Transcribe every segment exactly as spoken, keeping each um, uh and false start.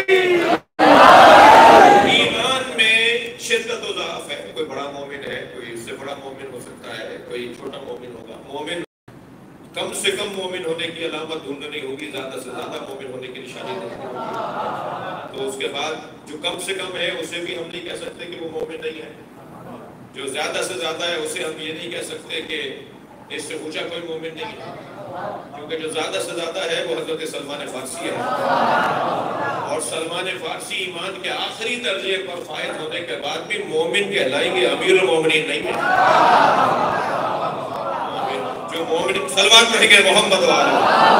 ایمان میں شدت و ضعف ہے. کوئی بڑا مومن ہے، کوئی اس سے بڑا مومن ہو سکتا ہے، کوئی چھوٹا مومن ہوگا. مومن کم سے کم مومن ہونے کی علامت ڈھونڈنی ہوگی، زیادہ سے زیادہ مومن ہونے کی نشانی ڈھونڈنی ہوگی. تو اس کے بعد جو کم سے کم ہے اسے بھی ہم نہیں کہہ سکتے کہ وہ مومن نہیں ہے. جو زیادہ سے زیادہ ہے اسے ہم یہ نہیں کہہ سکتے کہ اس سے اونچا کوئی مومن نہیں ہے. کیونکہ جو زیادہ سے زیادہ ہے وہ حضرت سلمان فارسی ہے، اور سلمان فارسی ایمان کے آخری درجے پر فائز ہونے کے بعد بھی مومن کہلائیں گے، امیر المومنین نہیں ہے. جو مومن سلمان کہیں گے محمد والے.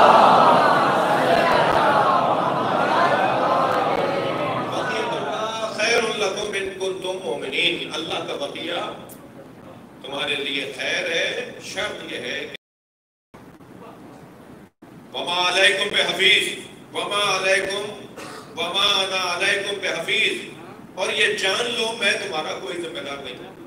خیر لکم ان کنتم مومنین، اللہ کا بقیہ تمہارے لیے خیر ہے. شرط یہ ہے کہ وما علیکم بحفیظ وما علیکم وما انا علیکم بحفیظ، اور یہ جان لو میں تمہارا کوئی ذمہ دار نہیں ہوں.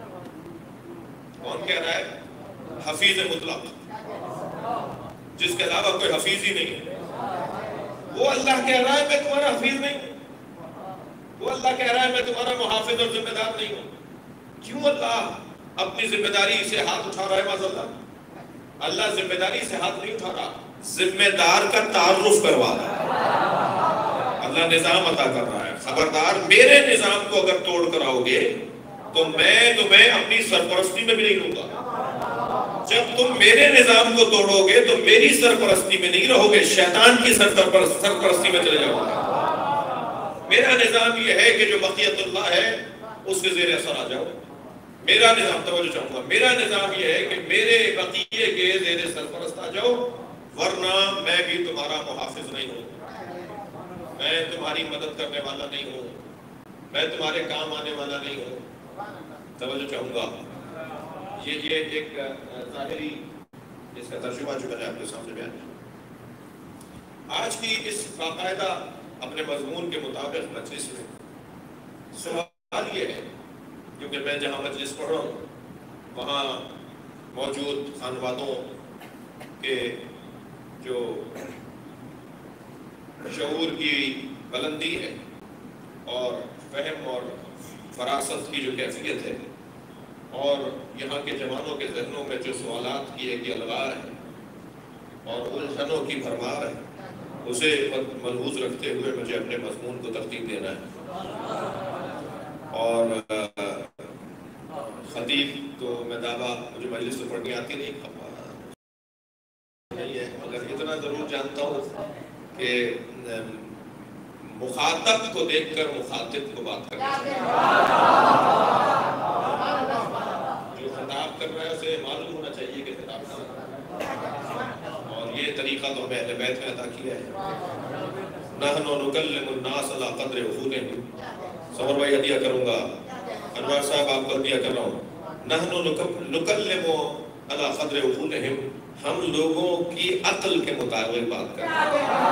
کون کہہ رہا ہے؟ حفیظ مطلق، جس کے علاوہ کوئی حفیظ ہی نہیں ہے. وہ اللہ کہہ رہا ہے میں تمہارا حفیظ نہیں ہوں. وہ اللہ کہہ رہا ہے میں تمہارا محافظ اور ذمہ دار نہیں ہوں. کیوں اللہ اپنی ذمہ داری سے ہاتھ اٹھا رہا ہے؟ معاذ اللہ، اللہ ذمہ داری سے ہاتھ نہیں اٹھا رہا، ذمہ دار کا تعارف کروا رہا ہے. اللہ نظام عطا کر رہا ہے. خبردار میرے نظام کو اگر توڑ کر آؤ گے تو میں تمہیں اپنی سرپرستی میں بھی نہیں لوں گا. جب تم میرے نظام کو توڑو گے تو میری سرپرستی میں نہیں رہو گے، شیطان کی سرپرستی میں چلے جاؤ گے. میرا نظام یہ ہے کہ جو بقیت اللہ ہے اس کے زیر اثر آ جاؤ. میرا نظام، توجہ چاہوں گا، میرا نظام یہ ہے کہ میرے بقیے کے زیر سرپرست آ جاؤ، ورنہ میں بھی تمہارا محافظ نہیں ہوں، میں تمہاری مدد کرنے والا نہیں ہوں، میں تمہارے کام آنے والا نہیں ہوں. توجہ چاہوں گا. یہ یہ ایک ظاہری اس کا ترجمہ جو میں نے آپ کے سامنے بیان کیا. آج کی اس باقاعدہ اپنے مضمون کے مطابق مجلس میں سوال یہ ہے، کیونکہ میں جہاں مجلس پڑھ رہا ہوں وہاں موجود خانوادوں کے جو شعور کی بلندی ہے اور فہم اور فراست کی جو کیفیت ہے، اور یہاں کے جوانوں کے ذہنوں میں جو سوالات کی ایک الغار ہے اور الجھنوں کی بھرمار ہے، اسے ملحوظ رکھتے ہوئے مجھے اپنے مضمون کو ترتیب دینا ہے. اور خطیب تو میں دعویٰ مجھے مجلس سے پڑھنی آتی نہیں نہیں ہے، مگر اتنا ضرور جانتا ہوں کہ مخاطب کو دیکھ کر مخاطب کو بات کرنا چاہیے. جو خطاب کر رہا ہے اسے معلوم ہونا چاہیے کہ خطاب کر رہا ہے، اور یہ طریقہ تو ہمیں اہل بیت میں عطا کیا ہے. نحن نکلم الناس علی قدر عقولہم. صبر بھائی ہدیہ کروں گا، انوار صاحب آپ کو ہدیہ کر رہا ہوں. نحن نکلم علی قدر عقولہم، ہم لوگوں کی عقل کے مطابق بات کرتے ہیں.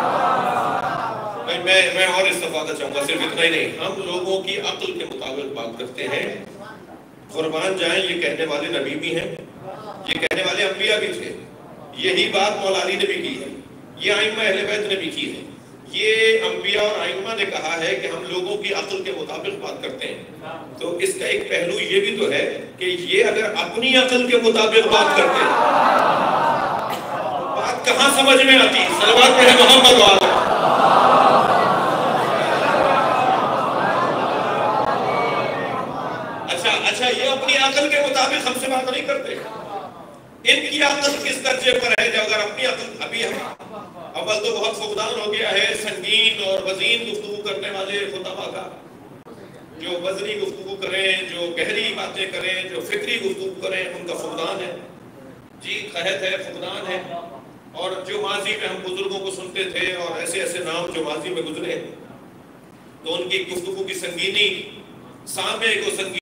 میں میں اور استفادہ چاہوں گا، صرف اتنا ہی نہیں، ہم لوگوں کی عقل کے مطابق بات کرتے ہیں. قربان جائیں یہ کہنے والے نبی بھی ہیں، یہ کہنے والے انبیاء بھی تھے. یہی بات مولا علی نے بھی کی ہے، یہ ائمہ اہل بیت نے بھی کی ہے. یہ انبیاء اور ائمہ نے کہا ہے کہ ہم لوگوں کی عقل کے مطابق بات کرتے ہیں. تو اس کا ایک پہلو یہ بھی تو ہے کہ یہ اگر اپنی عقل کے مطابق بات کرتے ہیں بات کہاں سمجھ میں آتی؟ صلوات پڑھے محمد والے. اچھا اچھا یہ اپنی عقل کے مطابق ہم سے بات نہیں کرتے. ان کی عقل کس درجے پر ہے؟ جو اگر اپنی عقل ابھی ہم اول تو بہت فقدان ہو گیا ہے سنگین اور وزین گفتگو کرنے والے خطبہ کا، جو وزنی گفتگو کریں، جو گہری باتیں کریں، جو فکری گفتگو کریں، ان کا فقدان ہے. جی قحط ہے، فقدان ہے. اور جو ماضی میں ہم بزرگوں کو سنتے تھے اور ایسے ایسے نام جو ماضی میں گزرے تو ان کی گفتگو کی سنگینی سامع کو سنگین،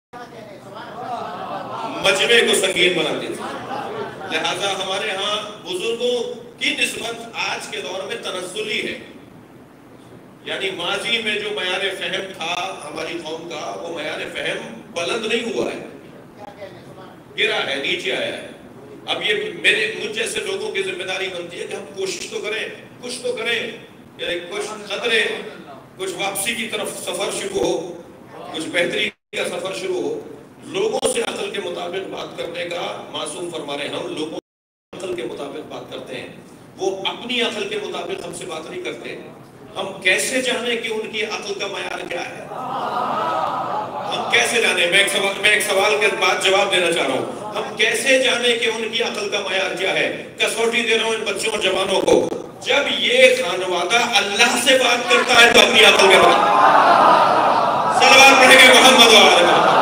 مجمع کو سنگین بناتی تھی. لہذا ہمارے ہاں بزرگوں کی نسبت آج کے دور میں تنزلی ہے. یعنی ماضی میں جو معیار فہم تھا ہماری قوم کا، وہ معیار فہم بلند نہیں ہوا ہے، گرا ہے، نیچے آیا ہے. اب یہ میرے مجھ جیسے لوگوں کی ذمہ داری بنتی ہے کہ ہم کوشش تو کریں، کچھ تو کریں، کچھ قدرے کچھ واپسی کی طرف سفر شروع ہو، کچھ بہتری کا سفر شروع ہو، لوگوں سے عقل کے مطابق بات کرنے کا معصوم فرما رہے ہیں، ہم لوگوں عقل کے مطابق بات کرتے ہیں، وہ اپنی عقل کے مطابق ہم سے بات نہیں کرتے. ہم کیسے جانیں کہ ان کی عقل کا معیار کیا ہے؟ ہم کیسے جانیں؟ میں ایک سوال میں ایک سوال کے بعد جواب دینا چاہ رہا ہوں. ہم کیسے جانیں کہ ان کی عقل کا معیار کیا ہے؟ کسوٹی دے رہا ہوں ان بچوں اور جوانوں کو. جب یہ خانوادہ اللہ سے بات کرتا ہے تو اپنی عقل کے بعد صلوات پڑھیں گے محمد و آل محمد.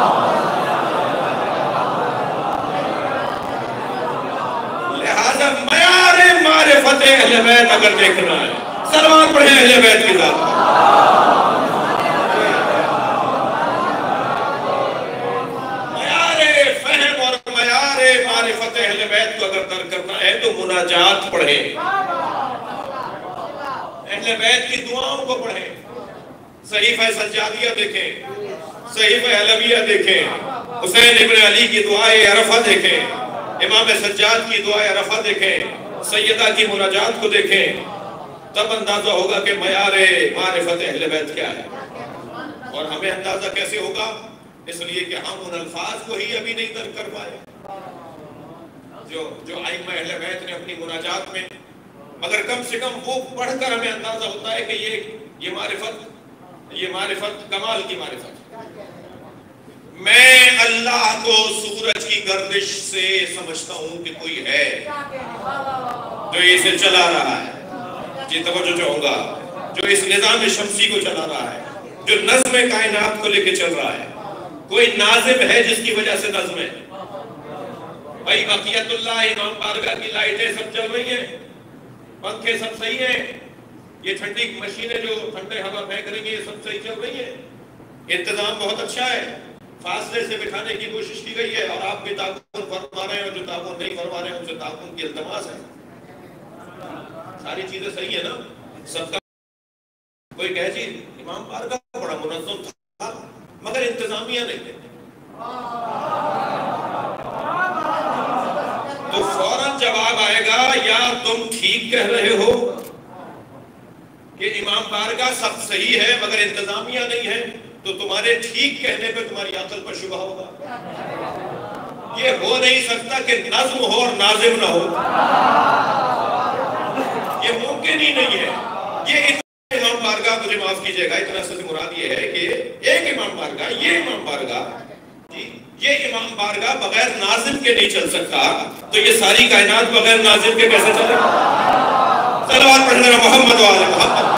لہذا معیار معرفت اہل بیت اگر دیکھنا ہے، صلوات پڑھیں اہل بیت کی ذات. معیار فہم اور معیار معرفت اہل بیت کو اگر درک کرنا ہے تو مناجات پڑھیں، اہل بیت کی دعاؤں کو پڑھیں. صحیفہ سجادیہ دیکھیں، صحیفہ علویہ دیکھیں، حسین ابن علی کی دعائے عرفہ دیکھیں، امام سجاد کی دعائے عرفہ دیکھیں، سیدہ کی مناجات کو دیکھیں. تب اندازہ ہوگا کہ معیار معرفت اہل بیت کیا ہے. اور ہمیں اندازہ کیسے ہوگا؟ اس لیے کہ ہم ان الفاظ کو ہی ابھی نہیں درک کر پائے جو جو ائمہ اہل بیت نے اپنی مناجات میں. مگر کم سے کم وہ پڑھ کر ہمیں اندازہ ہوتا ہے کہ یہ یہ معرفت یہ معرفت کمال کی معرفت. میں اللہ کو سورج کی گردش سے سمجھتا ہوں کہ کوئی ہے جو اسے چلا رہا ہے. جی توجہ چاہوں گا. جو اس نظام شمسی کو چلا رہا ہے، جو نظم کائنات کو لے کے چل رہا ہے. کوئی ناظم ہے جس کی وجہ سے نظم ہے. بھائی بقیت اللہ امام بارگاہ کی لائٹیں سب چل رہی ہیں، پنکھے سب صحیح ہیں، یہ ٹھنڈی مشینیں جو ٹھنڈے ہوا پھینک رہی ہیں یہ سب صحیح چل رہی ہیں. انتظام بہت اچھا ہے، فاصلے سے بٹھانے کی کوشش کی گئی ہے، اور آپ بھی تعاون فرما رہے ہیں، اور جو تعاون نہیں فرما رہے ہیں ان سے تعاون کی التماس ہے. ساری چیزیں صحیح ہے نا؟ سب کا کوئی کہے جی امام بارگاہ بڑا منظم تھا مگر انتظامیہ نہیں تھے، تو فوراً جواب آئے گا یا تم ٹھیک کہہ رہے ہو کہ امام بارگاہ سب صحیح ہے مگر انتظامیہ نہیں ہے، تو تمہارے ٹھیک کہنے پہ تمہاری عقل پر شبہ ہوگا. یہ ہو نہیں سکتا کہ نظم ہو اور ناظم نہ ہو، یہ ممکن ہی نہیں ہے. یہ امام بارگاہ مجھے معاف کیجئے گا، اتنا سے مراد یہ ہے کہ ایک امام بارگاہ، یہ امام بارگاہ جی یہ امام بارگاہ بغیر ناظم کے نہیں چل سکتا، تو یہ ساری کائنات بغیر ناظم کے کیسے چلے؟ صلوات پڑھنا محمد و آل محمد.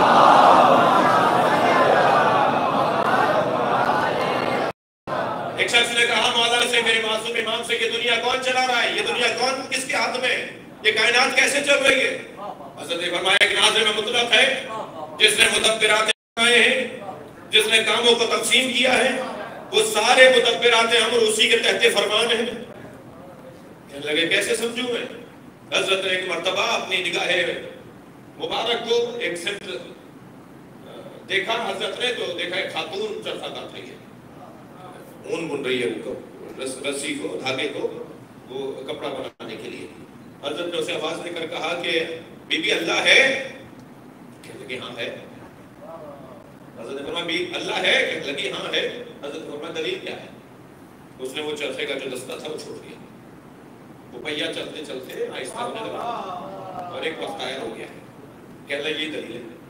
ایک شخص نے کہا مولانا سے، میرے معصوم امام سے، یہ دنیا کون چلا رہا ہے؟ یہ دنیا کون کس کے ہاتھ میں؟ یہ کائنات کیسے چل رہی ہے؟ حضرت نے فرمایا ایک ناظم مطلق ہے جس نے مدبرات بنائے ہیں، جس نے کاموں کو تقسیم کیا ہے، وہ سارے مدبرات امر اسی کے تحت فرمان ہیں. کہنے لگے کیسے سمجھوں میں؟ حضرت نے ایک مرتبہ اپنی نگاہ مبارک کو ایک سمت دیکھا. حضرت نے تو دیکھا ایک خاتون چرخہ کاٹ رہی ہے، اون بن رہی ہے وہ رسی کو، دھاگے کو، وہ کپڑا بنانے کے لیے. حضرت نے اسے آواز دے کر کہا کہ بی بی اللہ ہے؟ کہنے لگی ہاں ہے. حضرت نے فرمایا بی اللہ ہے؟ کہنے لگی ہاں ہے. حضرت نے فرمایا دلیل کیا ہے؟ اس نے وہ چرخے کا جو دستہ تھا وہ چھوڑ دیا، وہ پہیا چلتے چلتے آہستہ ہونے لگا اور ایک وقت آیا ہو گیا. کہنے لگی یہ دلیل ہے.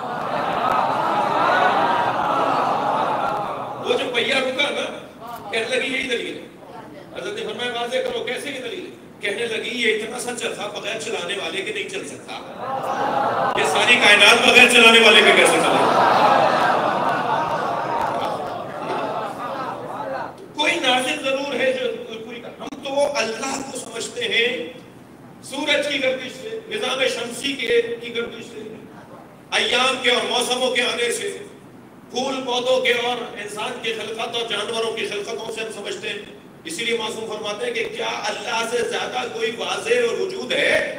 وہ جو پہیا رکا نا، کہنے لگی یہی دلیل ہے. حضرت نے فرمایا واضح کرو کیسے یہ دلیل ہے؟ کہنے لگی یہ اتنا سا چرخہ بغیر چلانے والے کے نہیں چل سکتا، یہ ساری کائنات بغیر چلانے والے کے کیسے چلے؟ کوئی ناظم ضرور ہے جو پوری کر. ہم تو اللہ کو سمجھتے ہیں سورج کی گردش سے، نظام شمسی کی گردش سے، ایام کے اور موسموں کے آنے سے، پھول پودوں کے اور انسان کی خلقت اور جانوروں کی خلقتوں سے ہم سمجھتے ہیں. اسی لیے معصوم فرماتے ہیں کہ کیا اللہ سے زیادہ کوئی واضح اور وجود ہے؟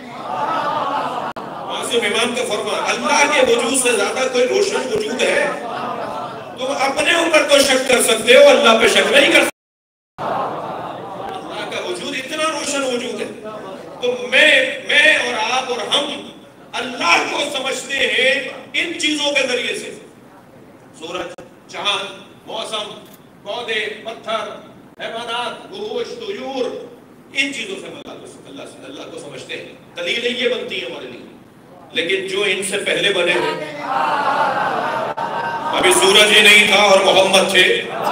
معصوم امام کا فرمان، اللہ کے وجود سے زیادہ کوئی روشن وجود ہے؟ تم اپنے اوپر تو شک کر سکتے ہو، اللہ پہ شک نہیں کر سکتے. اللہ کا وجود اتنا روشن وجود ہے. تو میں میں اور آپ اور ہم اللہ کو سمجھتے ہیں ان چیزوں کے ذریعے سے سورج، چاند، موسم، پودے، پتھر، حیوانات، گوشت، طیور، ان چیزوں سے اللہ کو اللہ سے اللہ کو سمجھتے ہیں. دلیلیں یہ بنتی ہیں ہمارے لیے. لیکن جو ان سے پہلے بنے ہیں، ابھی سورج ہی نہیں تھا اور محمد تھے،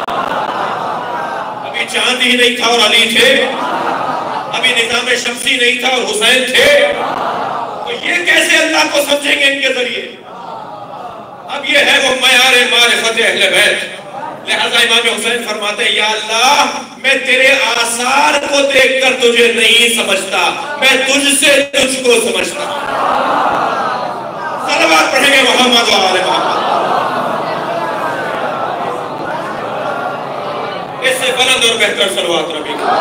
ابھی چاند ہی نہیں تھا اور علی تھے، ابھی نظام شمسی نہیں تھا اور حسین تھے، تو یہ کیسے اللہ کو سمجھیں گے ان کے ذریعے؟ اب یہ ہے وہ معیار معرفت اہل بیت. لہذا امام حسین فرماتے ہیں یا اللہ میں تیرے آثار کو دیکھ کر تجھے نہیں سمجھتا، میں تجھ سے تجھ کو سمجھتا. صلوات پڑھیں گے محمد و آل محمد. اس سے بلند اور بہتر صلوات نبی کو.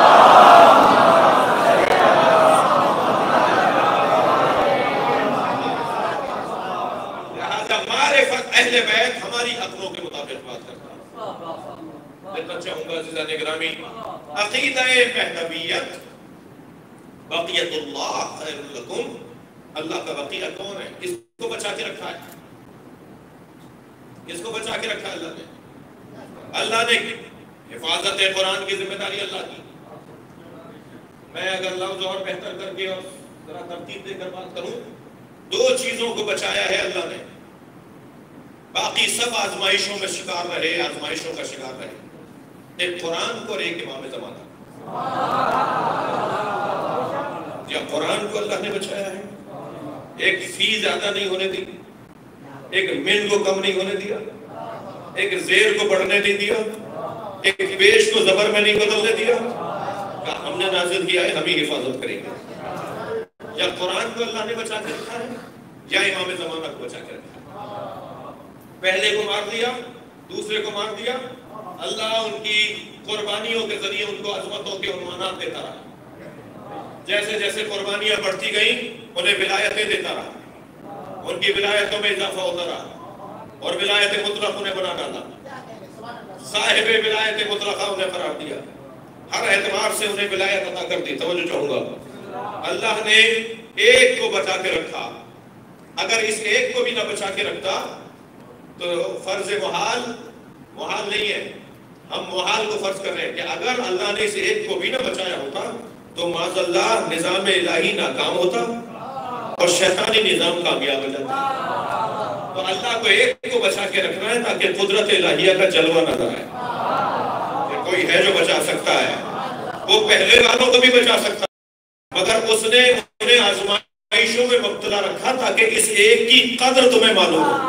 لہذا معرفت اہل بیت ہماری عقلوں کے مطابق بات کرتا ہے. دیکھنا چاہوں گا عزیزان گرامی، عقیدہ مہدویت، بقیت اللہ خیر لکم، اللہ کا بقیہ کون ہے؟ کس کو بچا کے رکھا ہے؟ کس کو بچا کے رکھا ہے اللہ نے؟ اللہ نے حفاظت قرآن کی ذمہ داری اللہ کی. میں اگر لفظ اور بہتر کر کے اور ذرا ترتیب دے کر بات کروں، دو چیزوں کو بچایا ہے اللہ نے، باقی سب آزمائشوں میں شکار رہے، آزمائشوں کا شکار رہے. ایک قرآن کو اور ایک امام زمانہ. یا قرآن کو اللہ نے بچایا ہے، ایک فی زیادہ نہیں ہونے دی، ایک من کو کم نہیں ہونے دیا، ایک زیر کو بڑھنے نہیں دیا، ایک پیش کو زبر میں نہیں بدلنے دیا. کہا ہم نے نازل کیا ہے، ہم ہی حفاظت کریں گے. یا قرآن کو اللہ نے بچا کے رکھا ہے یا امام زمانہ کو بچا کے رکھا ہے. پہلے کو مار دیا، دوسرے کو مار دیا. اللہ ان کی قربانیوں کے ذریعے ان کو عظمتوں کے عنوانات دیتا رہا. جیسے جیسے قربانیاں بڑھتی گئیں انہیں ولایتیں دیتا رہا، ان کی ولایتوں میں اضافہ ہوتا رہا اور ولایت مطلق انہیں بنا ڈالا. صاحب ولایت مطلقہ انہیں قرار دیا، ہر اعتبار سے انہیں ولایت عطا کر دی. توجہ چاہوں گا، اللہ نے ایک کو بچا کے رکھا. اگر اس ایک کو بھی نہ بچا کے رکھتا تو فرض محال محال نہیں ہے. ہم محال کو فرض کر رہے ہیں کہ اگر اللہ نے اس ایک کو بھی نہ بچایا ہوتا تو معاذ اللہ نظام الہی ناکام ہوتا اور شیطانی نظام کامیاب ہو جاتا. تو اللہ کو ایک کو بچا کے رکھنا ہے تاکہ قدرت الہیہ کا جلوہ نظر آئے کہ کوئی ہے جو بچا سکتا ہے. وہ پہلے والوں کو بھی بچا سکتا ہے، مگر اس نے انہیں آزمائشوں میں مبتلا رکھا تاکہ اس ایک کی قدر تمہیں معلوم ہو.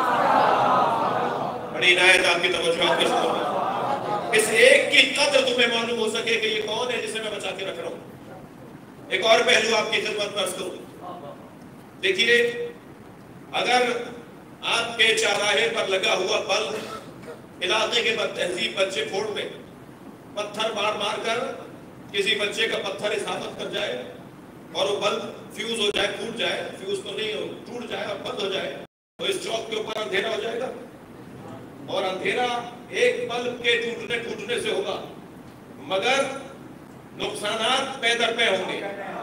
بڑی عنایت آپ کی توجہ آپ کے سامنے. اس ایک کی قدر تمہیں معلوم ہو سکے کہ یہ کون ہے جسے میں بچا کے رکھ رہا ہوں. ایک اور پہلو آپ کی خدمت میں عرض کروں. دیکھیے، اگر آپ کے چوراہے پر لگا ہوا بلب علاقے کے بد تہذیب بچے پھوڑ دیں، پتھر مار مار کر کسی بچے کا پتھر اصابت کر جائے اور وہ بلب فیوز ہو جائے، پھوٹ جائے، فیوز تو نہیں ہو، ٹوٹ جائے اور بند ہو جائے، تو اس چوک کے اوپر اندھیرا ہو جائے گا. اور اندھیرا ایک بلب کے ٹوٹنے ٹوٹنے سے ہوگا، مگر نقصانات پے در پے ہوں گے.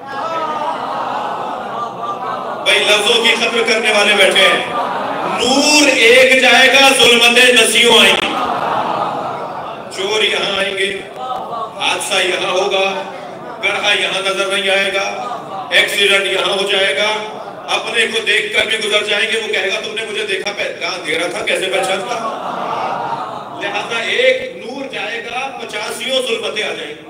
بھائی لفظوں کی قدر کرنے والے بیٹھے ہیں. نور ایک جائے گا، ظلمتیں نسیوں آئیں گی. چور یہاں آئیں گے، حادثہ یہاں ہوگا، گڑھا یہاں نظر نہیں آئے گا، ایکسیڈنٹ یہاں ہو جائے گا. اپنے کو دیکھ کر بھی گزر جائیں گے، وہ کہے گا تم نے مجھے دیکھا، کہاں اندھیرا تھا، کیسے پہچانتا. لہذا ایک نور جائے گا، پچاسیوں ظلمتیں آ جائیں گی.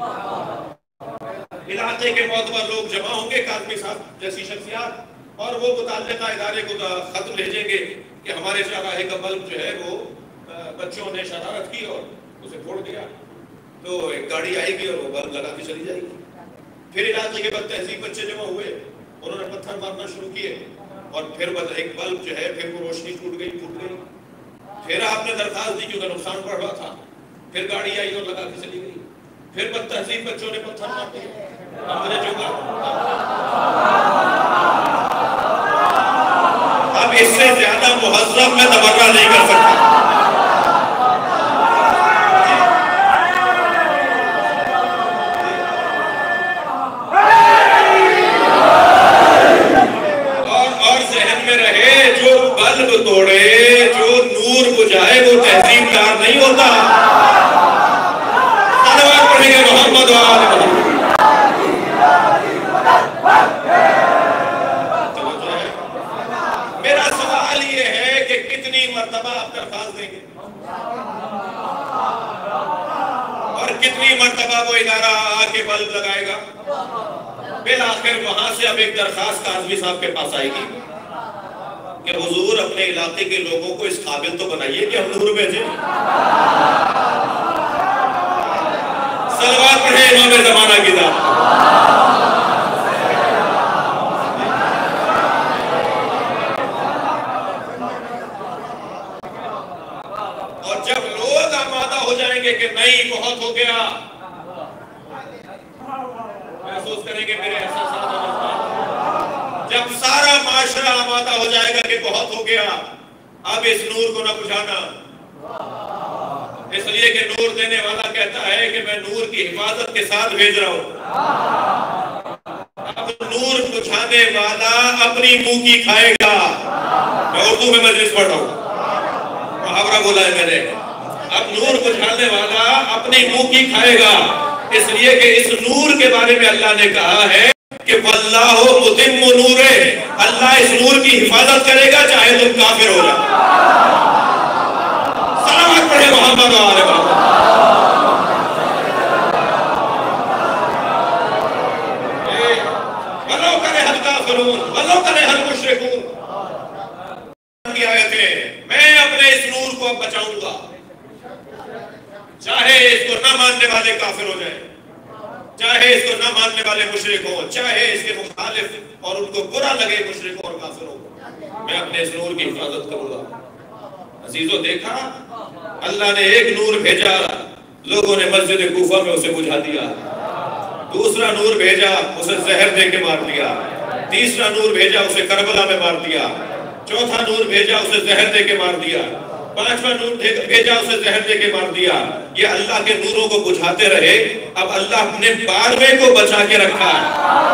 علاقے کے معتبر لوگ جمع ہوں گے، کاظمی صاحب جیسی شخصیات، اور وہ متعلقہ ادارے کو خط بھیجیں گے کہ ہمارے چوراہے کا بلب جو ہے وہ بچوں نے شرارت کی اور اسے پھوڑ دیا. تو ایک گاڑی آئے گی اور وہ بلب لگا کے چلی جائے گی. پھر علاقے کے بد تہذیب بچے جمع ہوئے، انہوں نے پتھر مارنا شروع کیے اور پھر ایک بلب جو ہے پھر وہ روشنی ٹوٹ گئی ٹوٹ گئی پھر آپ نے درخواست دی کیونکہ نقصان بڑھ رہا تھا. پھر گاڑی آئی اور لگا کے چلی گئی. پھر بد تہذیب بچوں نے پتھر مار دیے. اب اس سے زیادہ مہذب میں تبرہ نہیں کر سکتا. اور اور ذہن میں رہے جو بلب توڑے نور بجھائے وہ تہذیب دار نہیں ہوتا. صلوات پڑھیں گے محمد و آل محمد. میرا سوال یہ ہے کہ کتنی مرتبہ آپ درخواست دیں گے اور کتنی مرتبہ وہ ادارہ آ کے بلب لگائے گا. بالآخر وہاں سے اب ایک درخواست قاضی صاحب کے پاس آئے گی کہ حضور اپنے علاقے کے لوگوں کو اس قابل تو بنائیے کہ ہم نور بھیجیں. صلوات پڑھیں امام زمانہ کی ذات. اور جب لوگ آمادہ ہو جائیں گے کہ نہیں بہت ہو گیا, محسوس کریں گے میرے احساسات. جب سارا معاشرہ آمادہ ہو جائے گا کہ بہت ہو گیا, اب اس نور کو نہ بجھانا, اس لیے کہ نور دینے والا کہتا ہے کہ میں نور کی حفاظت کے ساتھ بھیج رہا ہوں. اب نور بجھانے والا اپنی منہ کی کھائے گا. میں اردو میں مجلس پڑھ رہا ہوں, محاورہ بولا ہے میں نے. اب نور بجھانے والا اپنی منہ کی کھائے گا, اس لیے کہ اس نور کے بارے میں اللہ نے کہا ہے کہ واللہ متم نورہ, اللہ اس نور کی حفاظت کرے گا چاہے تم کافر ہو جاؤ. صلوات پڑھے محمد و آل محمد. ولو کرہ الکافرون ولو کرہ المشرکون کی آیتیں. میں اپنے اس نور کو اب بچاؤں گا, چاہے اس کو نہ ماننے والے کافر ہو جائیں, چاہے اس کو نہ ماننے والے مشرک ہوں, چاہے اس کے مخالف اور ان کو برا لگے مشرک اور کافر ہوں, میں اپنے اس نور کی حفاظت کروں گا. عزیزو دیکھا, اللہ نے ایک نور بھیجا, لوگوں نے مسجد کوفہ میں اسے بجھا دیا. دوسرا نور بھیجا, اسے زہر دے کے مار دیا. تیسرا نور بھیجا, اسے کربلا میں مار دیا. چوتھا نور بھیجا, اسے زہر دے کے مار دیا. پانچواں نور بھیجا, اسے زہر دے کے مار دیا. یہ اللہ کے نوروں کو بجھاتے رہے. اب اللہ اپنے بارہویں کو بچا کے رکھا ہے.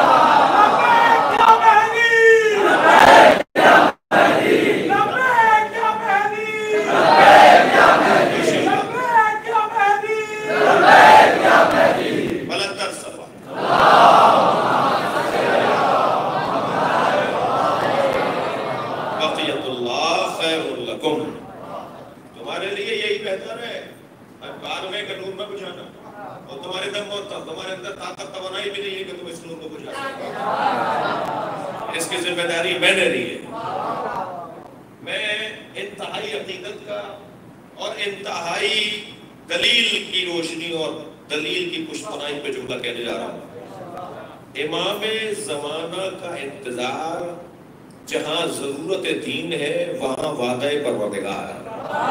تمہارے لیے یہی بہتر ہے بارہویں کا نور نہ بجھانا, اور تمہارے دم اور تمہارے اندر طاقت توانائی بھی نہیں ہے کہ تم اس نور کو بجھا سکو. اس کی ذمہ داری میں نے لی ہے. میں انتہائی عقیدت کا اور انتہائی دلیل کی روشنی اور دلیل کی پشتپناہی پہ جملہ کہنے جا رہا ہوں. امام زمانہ کا انتظار جہاں ضرورت دین ہے وہاں وعدہ پروردگار ہے.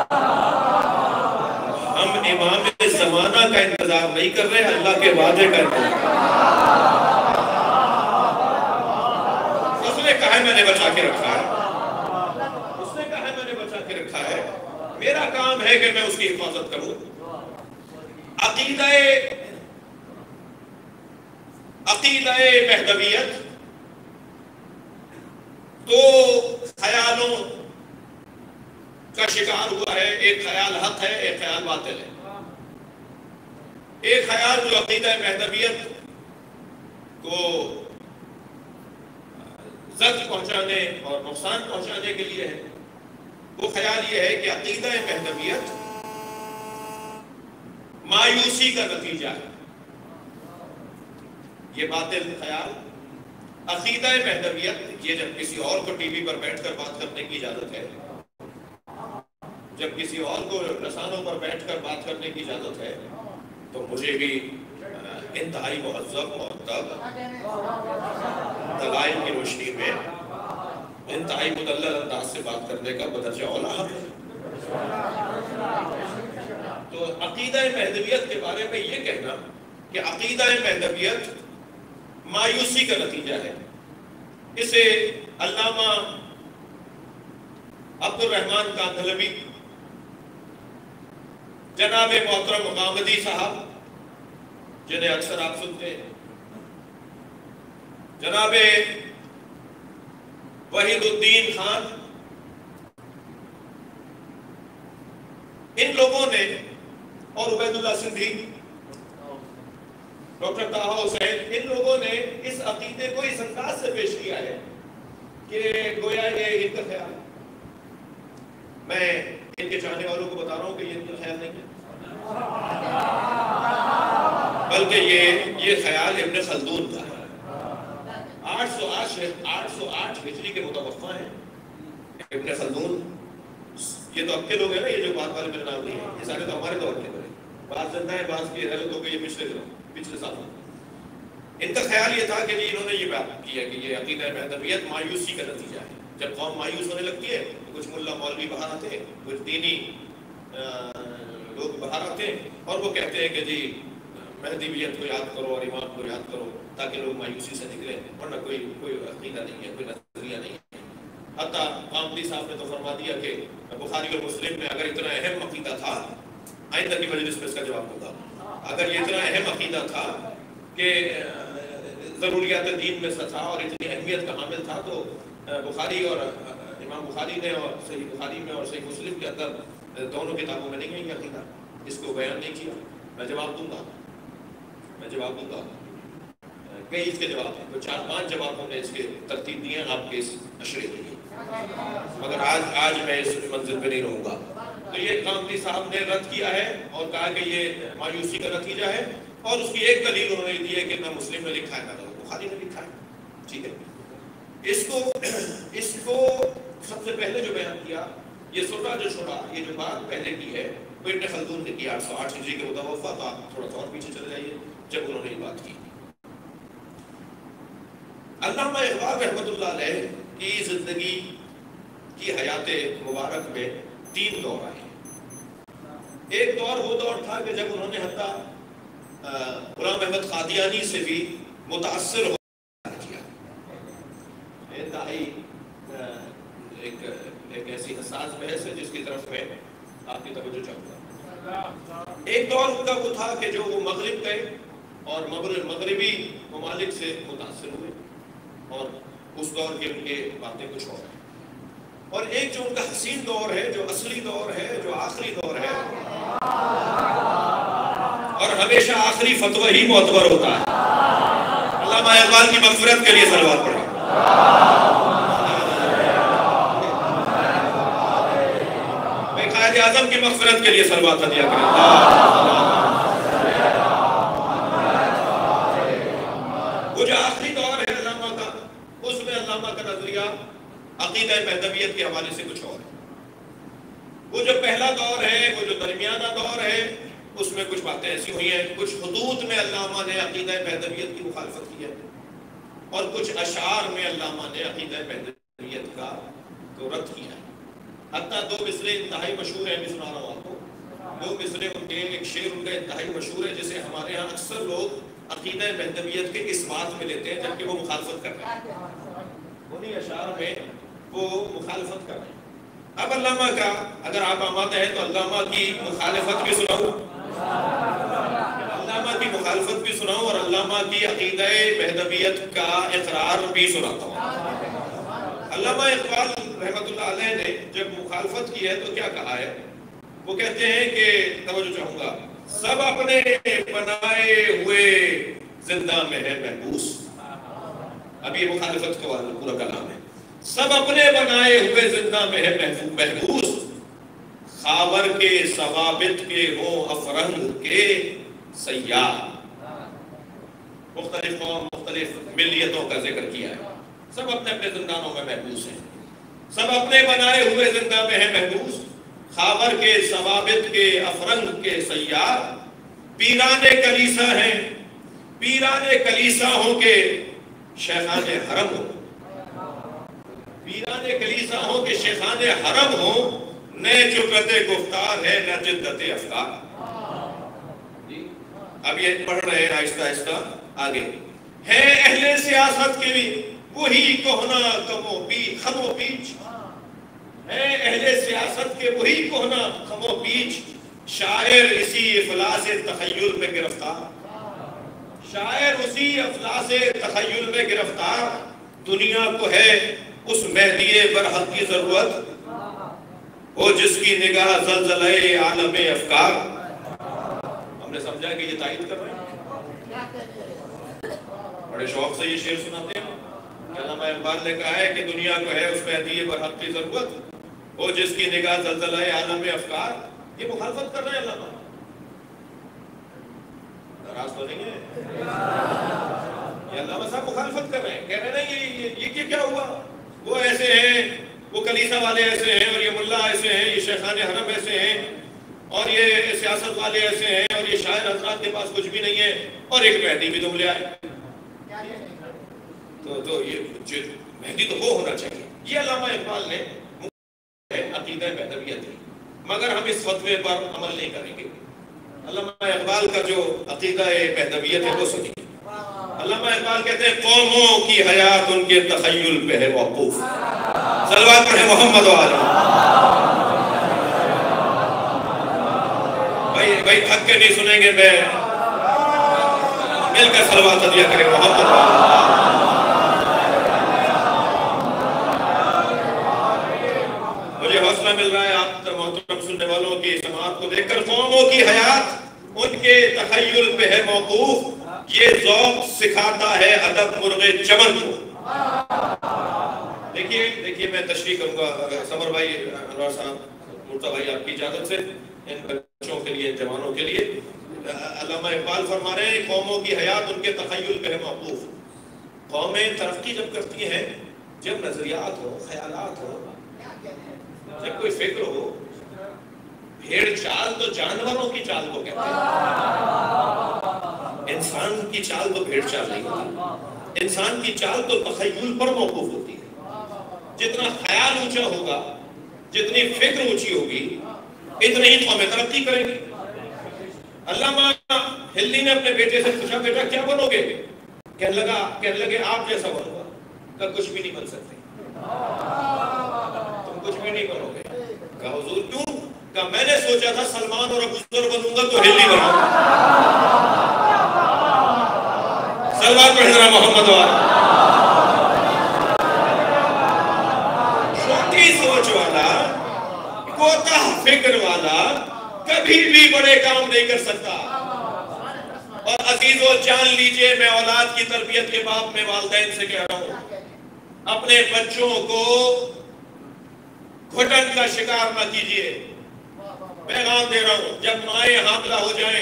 ہم امام زمانہ کا انتظار نہیں کر رہے, اللہ کے وعدے کا انتظار. اس نے کہا ہے میں نے بچا کے رکھا ہے, اس نے کہا ہے میں نے بچا کے رکھا ہے. میرا کام ہے کہ میں اس کی حفاظت کروں. عقیدہ عقیدہ مہدویت تو خیالوں کا شکار ہوا ہے. ایک خیال حق ہے, ایک خیال باطل ہے. ایک خیال جو عقیدہ مہدویت کو زد پہنچانے اور نقصان پہنچانے کے لیے ہے, وہ خیال یہ ہے کہ عقیدہ مہدویت مایوسی کا نتیجہ ہے. یہ باطل خیال. عقیدہ مہدویت یہ جب کسی اور کو ٹی وی پر بیٹھ کر بات کرنے کی اجازت ہے, جب کسی اور کو رسانوں پر بیٹھ کر بات کرنے کی اجازت ہے, تو مجھے بھی انتہائی مہذب اور دلائل کی روشنی میں انتہائی مدلل انداز سے بات کرنے کا بدرجہ اولا حق ہے. تو عقیدہ مہدویت کے بارے میں یہ کہنا کہ عقیدہ مہدویت مایوسی کا نتیجہ ہے, اسے علامہ عبد الرحمن کاندھلوی, جناب محترم غامدی صاحب جنہیں اکثر آپ سنتے ہیں, جناب وحید الدین خان, ان لوگوں نے اور Ubaid Ullah Sindhi, doctor Taha Hussein, ان لوگوں نے اس عقیدے کو اس انداز سے پیش کیا ہے کہ گویا یہ ان کا خیال ہے۔ میں ان کے چاہنے والوں کو بتا رہا ہوں کہ یہ ان کا خیال نہیں ہے، بلکہ یہ یہ خیال ابن خلدون کا ہے۔ آٹھ سو آٹھ آٹھ سو آٹھ ہجری کے متوفہ ہیں ابن خلدون۔ یہ تو اب کے لوگ ہیں نا، یہ جو بات والے میرے نام نہیں ہے، یہ سارے تو ہمارے دور کے بڑے، بعض زندہ ہیں، بعض کی حیرت ہو گئی، یہ پچھلے دنوں پچھلے سال۔ ان کا خیال یہ تھا کہ انہوں نے یہ بات کی ہے کہ یہ عقیدہ مہدویت مایوسی کا نتیجہ ہے۔ جب قوم مایوس ہونے لگتی ہے تو کچھ ملا مولوی باہر آتے ہیں، کچھ دینی لوگ باہر آتے ہیں اور وہ کہتے ہیں کہ جی مہدویت کو یاد کرو اور امام کو یاد کرو تاکہ لوگ مایوسی سے نکلیں، ورنہ کوئی کوئی عقیدہ نہیں ہے، کوئی نظریہ نہیں ہے۔ حتیٰ قامدی صاحب نے تو فرما دیا کہ بخاری اور مسلم میں اگر اتنا اہم عقیدہ تھا، آئندہ کی مجلس میں اس کا جواب ہوگا، اگر یہ اتنا اہم عقیدہ تھا کہ ضروریات دین میں تھا اور اتنی اہمیت کا حامل تھا، تو بخاری اور امام بخاری نے اور صحیح بخاری میں اور صحیح مسلم کے اندر دونوں کتابوں میں نہیں ہے یہ عقیدہ، اس کو بیان نہیں کیا۔ میں جواب دوں گا میں جواب دوں گا کئی اس کے جواب ہیں، تو چار پانچ جواب ہم نے اس کے ترتیب دیے آپ کے اس اشرے کے لیے، مگر آج آج میں اس منزل پہ نہیں رہوں گا۔ تو یہ قامدی صاحب نے رد کیا ہے اور کہا کہ یہ مایوسی کا نتیجہ ہے، اور اس کی ایک دلیل انہوں نے دی ہے کہ نہ مسلم نے لکھا ہے نہ بخاری نے لکھا ہے۔ ٹھیک ہے، اس کو اس کو سب سے پہلے جو بیان کیا، یہ سرہ جو چھوڑا، یہ جو بات پہلے کی ہے وہ ابن خلدون نے کی، آٹھ سو آٹھ ہجری کے متوفہ تھا، تھوڑا سا اور پیچھے چلے جائیے جب انہوں نے یہ بات کی۔ علامہ اقبال رحمۃ اللہ علیہ کی زندگی کی حیات مبارک میں تین دور آئے۔ ایک دور وہ دور تھا کہ جب انہوں نے حتیٰ غلام احمد قادیانی سے بھی متاثر ہو کیا، انتہائی ایک ایک ایسی حساس بحث ہے جس کی طرف میں آپ کی توجہ چاہوں گا۔ ایک دور ان کا وہ تھا کہ جو وہ مغرب گئے اور مغربی ممالک سے متاثر ہوئے، اور اس دور کے ان کے باتیں کچھ اور ہیں، اور ایک جو ان کا حسین دور ہے، جو اصلی دور ہے، جو آخری دور ہے، اور ہمیشہ آخری فتوی ہی معتبر ہوتا ہے۔ علامہ اقبال کی مغفرت کے لیے صلوات پڑھیں۔ میں قائد اعظم کی مغفرت کے لیے صلوات دیا کریں۔ وہ جو آخری دور ہے علامہ کا، اس میں علامہ کا نظریہ عقیدہ مہدویت کے حوالے سے کچھ اور ہے۔ وہ جو پہلا دور ہے، وہ جو درمیانہ دور ہے، اس میں کچھ باتیں ایسی ہوئی ہیں، کچھ حدود میں علامہ نے عقیدہ مہدویت کی مخالفت کی ہے، اور کچھ اشعار میں علامہ نے عقیدہ مہدویت کا تو رد کیا ہے۔ حتیٰ دو مصرے انتہائی مشہور ہیں، میں سنا رہا ہوں آپ کو، دو مصرے ان کے، ایک شعر ان کا انتہائی مشہور ہے جسے ہمارے ہاں اکثر لوگ عقیدہ مہدویت کے اس بات میں لیتے ہیں جبکہ وہ مخالفت کر رہے ہیں، انہی اشعار میں وہ مخالفت کر رہے ہیں۔ اب علامہ کا اگر آپ آمادہ ہیں تو علامہ کی مخالفت بھی سناؤں، علامہ کی مخالفت بھی سناؤں اور علامہ کی عقیدہ مہدویت کا اقرار بھی سناتا ہوں۔ علامہ اقبال رحمۃ اللہ علیہ نے جب مخالفت کی ہے تو کیا کہا ہے؟ وہ کہتے ہیں کہ توجہ چاہوں گا، سب اپنے بنائے ہوئے زندہ میں ہے محبوس۔ اب یہ مخالفت کا پورا کلام ہے۔ سب اپنے بنائے ہوئے زندہ میں ہے محبوس، خاور کے ثوابت کے ہو افرنگ کے سیاح۔ مختلف قوم، مختلف ملیتوں کا ذکر کیا ہے، سب اپنے اپنے زندانوں میں محبوس ہیں۔ سب اپنے بنائے ہوئے زندہ میں ہے محبوس، خاور کے ثوابت کے افرنگ کے سیاح۔ پیران کلیسا ہیں، پیران کلیسا ہوں کے شیخان حرم ہوں، پیران کلیسا ہوں کہ شیخان حرم ہوں، نہ جرأت گفتار ہے نہ جدت افکار۔ اب یہ پڑھ رہے ہیں آہستہ آہستہ آگے۔ ہے اہل سیاست کے بھی وہی کہنا کم و پیچ، خم و پیچ، ہے اہل سیاست کے وہی کہنا خم و پیچ، شاعر اسی افلاس تخیل میں گرفتار، شاعر اسی افلاس تخیل میں گرفتار۔ دنیا کو ہے اس مہدی برحق کی ضرورت، وہ جس کی نگاہ زلزلے عالم افکار. ہم نے سمجھا کہ یہ تائید کر رہے ہیں. بڑے شوق سے یہ شعر سناتے ہیں. علامہ اقبال نے کہا ہے کہ دنیا کو ہے اس مہدی برحق کی ضرورت، وہ جس کی نگاہ زلزلہ عالم افکار. یہ مخالفت کر رہے ہیں علامہ. ناراض تو نہیں ہے یہ علامہ صاحب؟ مخالفت کر رہے ہیں، کہہ رہے ہیں یہ یہ کیا ہوا؟ وہ ایسے ہیں، وہ کلیسا والے ایسے ہیں، اور یہ ملا ایسے ہیں، یہ شیخان حرم ایسے ہیں، اور یہ سیاست والے ایسے ہیں، اور یہ شاعر حضرات کے پاس کچھ بھی نہیں ہے، اور ایک مہدی بھی تم لے آئے. تو تو یہ مہدی تو وہ ہونا چاہیے. یہ علامہ اقبال نے عقیدہ بہدویت ہے، مگر ہم اس فتوے پر عمل نہیں کریں گے. علامہ اقبال کا جو عقیدہ بہدویت ہے وہ سنیے. علامہ اقبال کہتے ہیں قوموں کی حیات ان کے تخیل پہ ہے موقوف. صلوات پڑھیں محمد و آلہ. بھائی بھائی تھک کے نہیں سنیں گے، میں مل کر صلوات عطیہ کریں محمد و آلہ. مجھے حوصلہ مل رہا ہے آپ محترم سننے والوں کی سماعت کو دیکھ کر. قوموں کی حیات ان کے تخیل پہ ہے موقوف، یہ ذوق سکھاتا ہے ادب مرغ چمن کو. دیکھیے دیکھیے میں تشریح کروں گا. سمر بھائی، انوار صاحب، مرتضی بھائی، آپ کی اجازت سے ان بچوں کے لیے، جوانوں کے لیے علامہ اقبال فرما رہے ہیں قوموں کی حیات ان کے تخیل پہ ہے موقوف. قومیں ترقی جب کرتی ہیں جب نظریات ہو، خیالات ہو، جب کوئی فکر ہو. بھیڑ چال تو جانوروں کی چال کو کہتے ہیں، انسان کی چال تو بھیڑ چال نہیں ہوتی. انسان کی چال تو تخیل پر موقوف ہوتی ہے. جتنا خیال اونچا ہوگا، جتنی فکر اونچی ہوگی، اتنی ہی قومیں ترقی کریں گی. علامہ ہلی نے اپنے بیٹے سے پوچھا بیٹا کیا بنو گے؟ کہنے لگا کہنے لگے آپ جیسا بنو گا. کہا کچھ بھی نہیں بن سکتے، تم کچھ بھی نہیں بنو گے. کہا حضور کیوں؟ کہا میں نے سوچا تھا سلمان اور ابو ذر بنوں گا تو ہلی بنوں گا. صلوات پڑھ ذرا محمد والا. چھوٹی سوچ والا، کوتاہ فکر والا کبھی بھی بڑے کام نہیں کر سکتا. اور عزیزو جان لیجئے، میں اولاد کی تربیت کے باب میں والدین سے کہہ رہا ہوں، اپنے بچوں کو گھٹن کا شکار نہ کیجئے. پیغام دے رہا ہوں، جب مائیں حاملہ ہو جائیں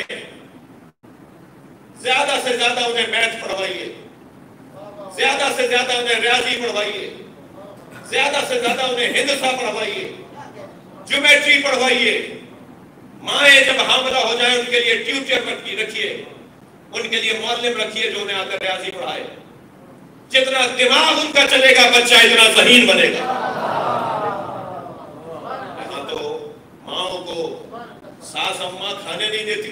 زیادہ سے زیادہ انہیں میتھ پڑھوائیے، زیادہ سے زیادہ انہیں ریاضی پڑھوائیے، زیادہ سے زیادہ انہیں ہندسہ پڑھوائیے، جیومیٹری پڑھوائیے. مائیں جب حاملہ ہو جائیں ان کے لیے ٹیوٹر رکھیے، ان کے لیے معلم رکھیے جو انہیں آ کر ریاضی پڑھائے. جتنا دماغ ان کا چلے گا بچہ اتنا ذہین بنے گا. یہاں تو ماں کو ساس اماں کھانے نہیں دیتی.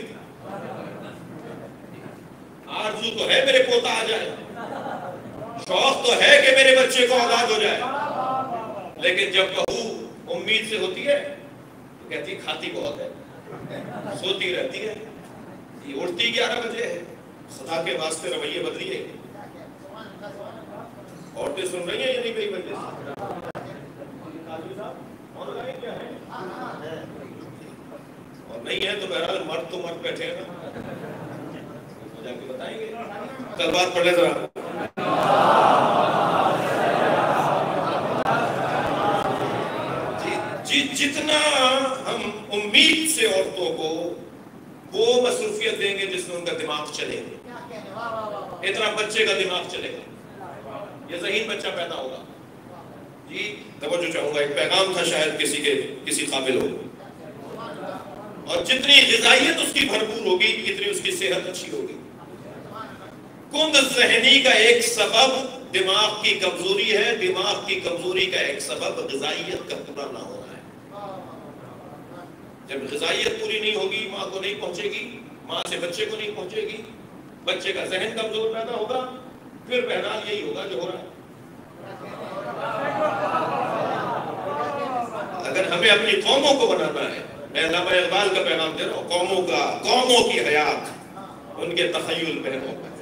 آرزو تو ہے میرے پوتا آ جائے، شوق تو ہے کہ میرے بچے کو اولاد ہو جائے، لیکن جب بہو امید سے ہوتی ہے تو کہتی کھاتی بہت ہے، سوتی رہتی ہے، یہ اٹھتی گیارہ بجے ہے. خدا کے واسطے رویے بدلیے. عورتیں سن رہی ہیں یا نہیں؟ بھائی بچے اور نہیں ہے تو بہرحال مرد تو مرد بیٹھے ہیں نا، جا کے بتائیں گے. تلوار پڑھ لے ذرا. جتنا ہم امید سے عورتوں کو وہ مصروفیت دیں گے جس میں ان کا دماغ چلے گا، اتنا بچے کا دماغ چلے گا، یہ ذہین بچہ پیدا ہوگا. جی توجہ چاہوں گا، ایک پیغام تھا شاید کسی کے کسی قابل ہو. اور جتنی غذائیت اس کی بھرپور ہوگی اتنی اس کی صحت اچھی ہوگی. کند ذہنی کا ایک سبب دماغ کی کمزوری ہے، دماغ کی کمزوری کا ایک سبب غذائیت کا پورا نہ ہونا ہے. جب غذائیت پوری نہیں ہوگی، ماں کو نہیں پہنچے گی، ماں سے بچے کو نہیں پہنچے گی، بچے کا ذہن کمزور پیدا ہوگا، پھر بہرحال یہی ہوگا جو ہو رہا ہے. اگر ہمیں اپنی قوموں کو بنانا ہے، میں علامہ اقبال کا پیغام دے رہا ہوں، قوموں کا قوموں کی حیات ان کے تخیل پہ ہے.